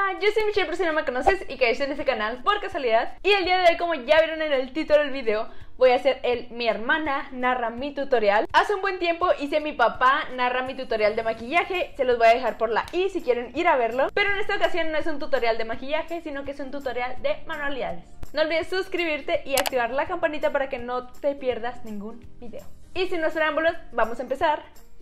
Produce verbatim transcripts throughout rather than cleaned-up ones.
Hola, yo soy Michelle por si no me conoces y caíste en este canal por casualidad. Y el día de hoy, como ya vieron en el título del video, voy a hacer el Mi hermana narra mi tutorial. Hace un buen tiempo hice Mi papá narra mi tutorial de maquillaje. Se los voy a dejar por la i si quieren ir a verlo. Pero en esta ocasión no es un tutorial de maquillaje, sino que es un tutorial de manualidades. No olvides suscribirte y activar la campanita para que no te pierdas ningún video. Y sin más preámbulos, vamos a empezar.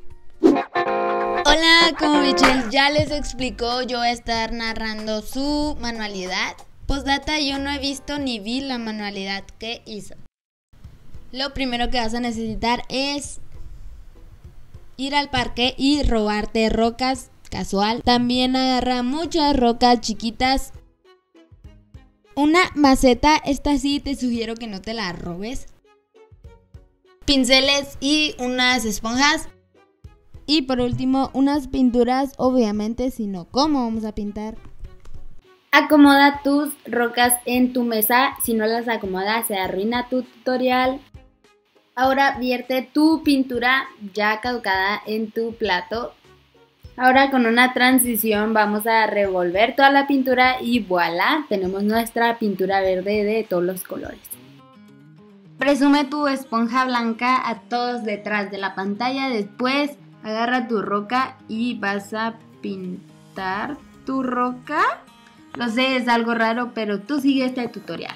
Hola, como Michelle ya les explicó, yo voy a estar narrando su manualidad. Postdata, yo no he visto ni vi la manualidad que hizo. Lo primero que vas a necesitar es ir al parque y robarte rocas casual. También agarra muchas rocas chiquitas. Una maceta, esta sí te sugiero que no te la robes. Pinceles y unas esponjas. Y por último, unas pinturas, obviamente, si no, ¿cómo vamos a pintar? Acomoda tus rocas en tu mesa, si no las acomodas se arruina tu tutorial. Ahora vierte tu pintura ya caducada en tu plato. Ahora con una transición vamos a revolver toda la pintura y voilà, tenemos nuestra pintura verde de todos los colores. Presume tu esponja blanca a todos detrás de la pantalla, después agarra tu roca y vas a pintar tu roca. Lo sé, es algo raro, pero tú sigue este tutorial.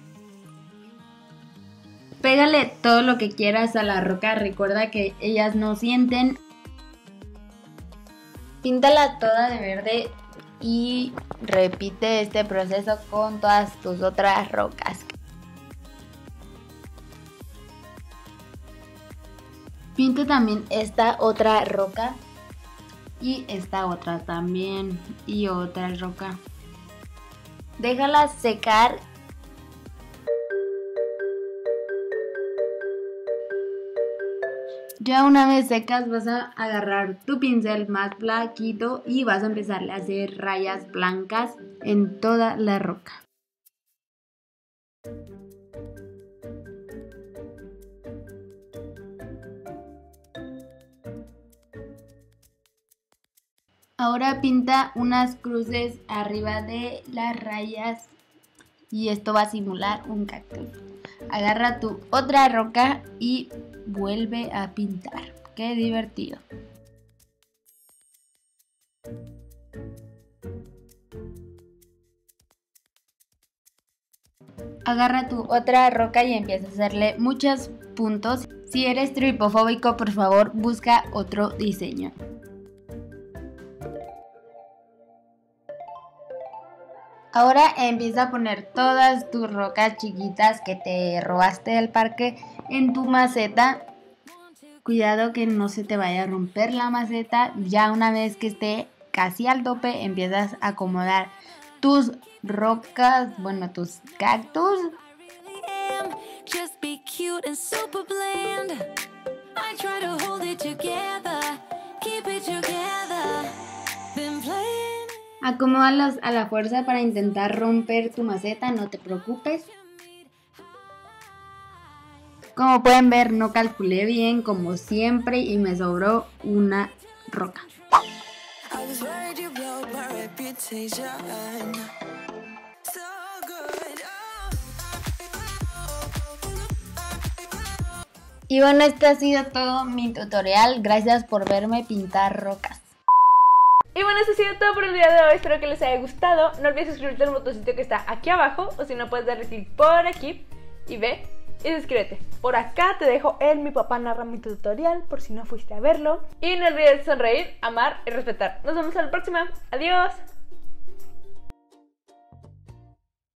Pégale todo lo que quieras a la roca, recuerda que ellas no sienten. Píntala toda de verde y repite este proceso con todas tus otras rocas. Pinta también esta otra roca y esta otra también y otra roca. Déjala secar. Ya una vez secas vas a agarrar tu pincel más blanquito y vas a empezarle a hacer rayas blancas en toda la roca. Ahora pinta unas cruces arriba de las rayas y esto va a simular un cactus. Agarra tu otra roca y vuelve a pintar. ¡Qué divertido! Agarra tu otra roca y empieza a hacerle muchos puntos. Si eres tripofóbico, por favor, busca otro diseño. Ahora empieza a poner todas tus rocas chiquitas que te robaste del parque en tu maceta. Cuidado que no se te vaya a romper la maceta. Ya una vez que esté casi al tope, empiezas a acomodar tus rocas, bueno, tus cactus. Acomódalos a la fuerza para intentar romper tu maceta, no te preocupes. Como pueden ver, no calculé bien como siempre y me sobró una roca. Y bueno, este ha sido todo mi tutorial. Gracias por verme pintar rocas. Y bueno, eso ha sido todo por el día de hoy, espero que les haya gustado. No olvides suscribirte al botoncito que está aquí abajo, o si no puedes darle clic por aquí y ve y suscríbete. Por acá te dejo el Mi papá narra mi tutorial, por si no fuiste a verlo. Y no olvides sonreír, amar y respetar. Nos vemos en la próxima, adiós.